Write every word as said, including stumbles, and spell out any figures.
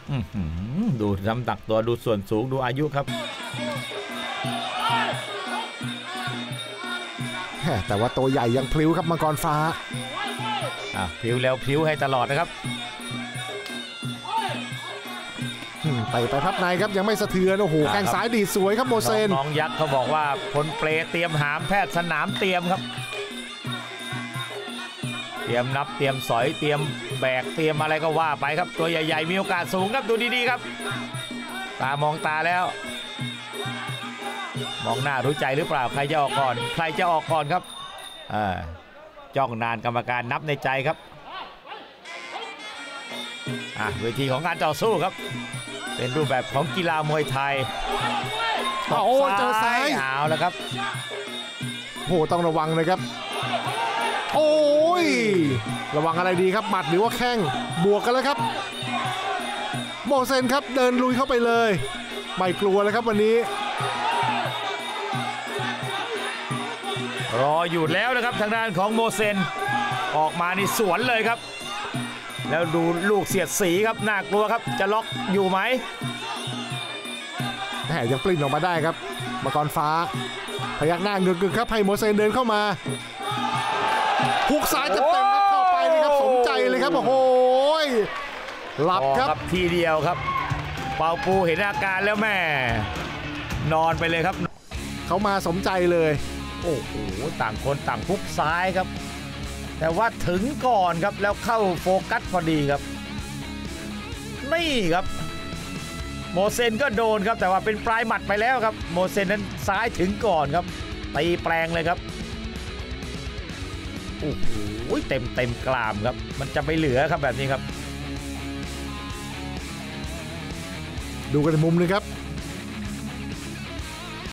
ดูน้ำหนักตัวดูส่วนสูงดูอายุครับแต่ว่าตัวใหญ่ยังพลิ้วครับมังกรฟ้าอ่ะพลิ้วแล้วพลิ้วให้ตลอดนะครับไปไปพับในครับยังไม่สะเทือนโอ้โหแข้งซ้ายดีสวยครับโมเซนน้องยักษ์เขาบอกว่าพลเปรเตรียมหามแพทย์สนามเตรียมครับเตรียมนับเตรียมสอยเตรียมแบกเตรียมอะไรก็ว่าไปครับตัวใหญ่ๆมีโอกาสสูงครับดูดีๆครับตามองตาแล้วมองหน้ารู้ใจหรือเปล่าใครจะออกก่อนใครจะออกก่อนครับอ่าจ้องนานกรรมการนับในใจครับอ่ะเวทีของการต่อสู้ครับเป็นรูปแบบของกีฬามวยไทยโอ้เจอซ้ายเอาแล้วครับโหต้องระวังเลยครับโอ้ยระวังอะไรดีครับหมัดหรือว่าแข้งบวกกันแล้วครับโมเซนครับเดินลุยเข้าไปเลยไม่กลัวเลยครับวันนี้รออยู่แล้วนะครับทางด้านของโมเซนออกมานี่สวนเลยครับแล้วดูลูกเสียดสีครับน่ากลัวครับจะล็อกอยู่ไหมแหมยังปลิ้นออกมาได้ครับมังกรฟ้าพยักหน้าเงึกๆครับให้โมเซนเดินเข้ามาหุกซ้ายเต็มๆเข้าไปเลยครับสมใจเลยครับโอ้โหหลับครับทีเดียวครับเปาปูเห็นอาการแล้วแม่นอนไปเลยครับเขามาสมใจเลยโอ้โหต่างคนต่างพุกซ้ายครับแต่ว่าถึงก่อนครับแล้วเข้าโฟกัสพอดีครับนี่ครับโมเซนก็โดนครับแต่ว่าเป็นปลายหมัดไปแล้วครับโมเซนนั้นซ้ายถึงก่อนครับตีแปลงเลยครับโอ้โหเต็มเต็มกรามครับมันจะไม่เหลือครับแบบนี้ครับดูกันในมุมนึงครับ